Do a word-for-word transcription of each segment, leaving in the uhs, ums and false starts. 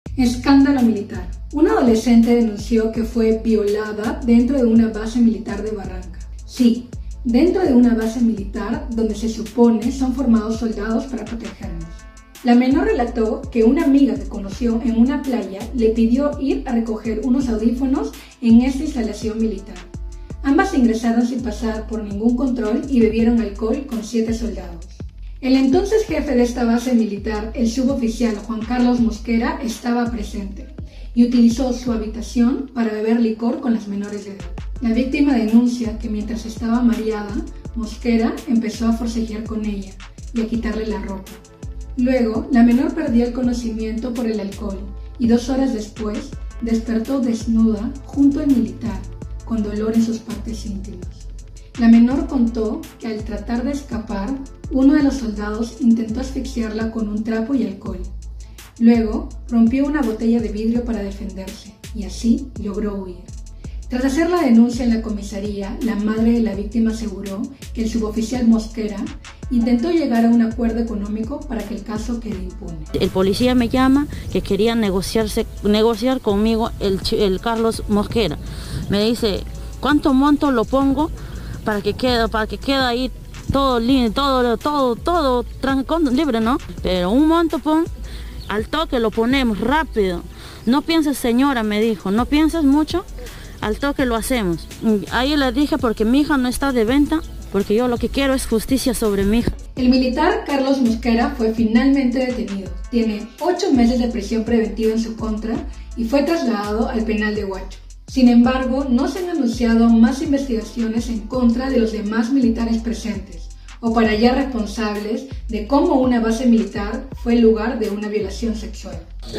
Escándalo militar. Una adolescente denunció que fue violada dentro de una base militar de Barranca. Sí, dentro de una base militar donde se supone son formados soldados para protegernos. La menor relató que una amiga que conoció en una playa le pidió ir a recoger unos audífonos en esta instalación militar. Ambas ingresaron sin pasar por ningún control y bebieron alcohol con siete soldados. El entonces jefe de esta base militar, el suboficial Juan Carlos Mosquera, estaba presente y utilizó su habitación para beber licor con las menores de edad. La víctima denuncia que mientras estaba mareada, Mosquera empezó a forcejear con ella y a quitarle la ropa. Luego, la menor perdió el conocimiento por el alcohol y dos horas después despertó desnuda junto al militar, con dolor en sus partes íntimas. La menor contó que al tratar de escapar, uno de los soldados intentó asfixiarla con un trapo y alcohol. Luego, rompió una botella de vidrio para defenderse y así logró huir. Tras hacer la denuncia en la comisaría, la madre de la víctima aseguró que el suboficial Mosquera intentó llegar a un acuerdo económico para que el caso quede impune. El policía me llama que quería negociarse, negociar conmigo el, el Carlos Mosquera. Me dice, ¿cuánto monto lo pongo para que quede, para que quede ahí todo libre, todo, todo, todo, todo libre, ¿no? Pero un monto pon, al toque lo ponemos rápido. No pienses, señora, me dijo, no pienses mucho, al toque lo hacemos. Ahí le dije, porque mi hija no está de venta, porque yo lo que quiero es justicia sobre mi hija. El militar Carlos Mosquera fue finalmente detenido. Tiene ocho meses de prisión preventiva en su contra y fue trasladado al penal de Huacho. Sin embargo, no se han anunciado más investigaciones en contra de los demás militares presentes o para hallar responsables de cómo una base militar fue el lugar de una violación sexual.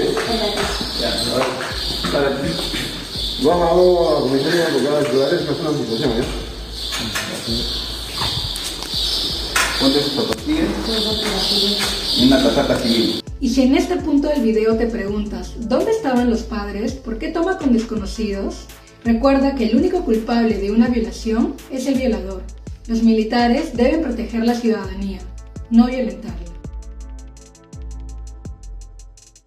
Vamos a la comisaría porque va a ayudar a una situación, ¿eh? ¿Cuánto es esta pastilla? Una casaca civil. Y si en este punto del video te preguntas, ¿dónde estaban los padres? ¿Por qué toma con desconocidos? Recuerda que el único culpable de una violación es el violador. Los militares deben proteger la ciudadanía, no violentarla.